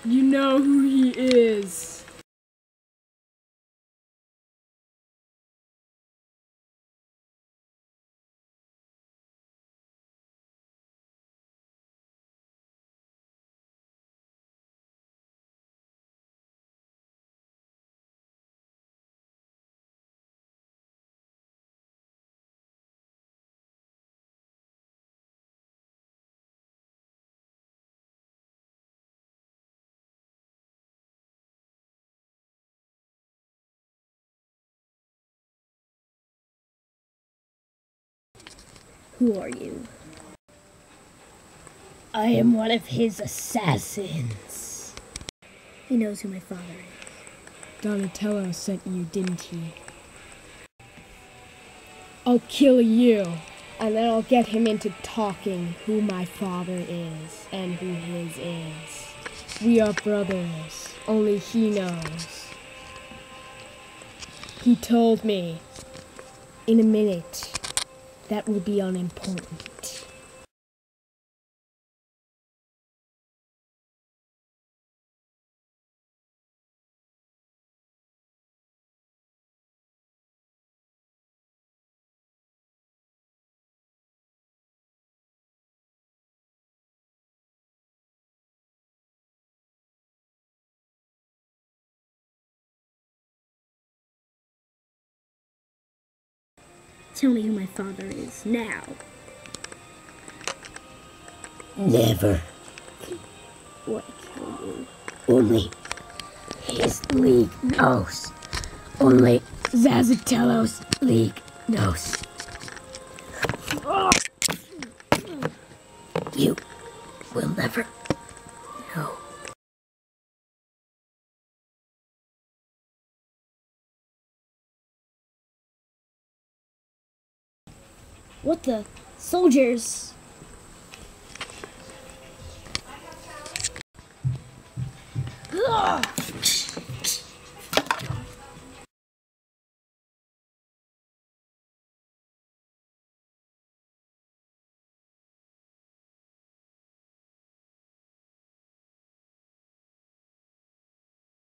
You know who he is. Who are you? I am one of his assassins. He knows who my father is. Donatello sent you, didn't he? I'll kill you, and then I'll get him into talking who my father is and who his is. We are brothers, only he knows. He told me, in a minute, that will be unimportant. Tell me who my father is, now. Never. Or I kill you. Only his league knows. Only Zazatello's league knows. You will never know. What the? Soldiers!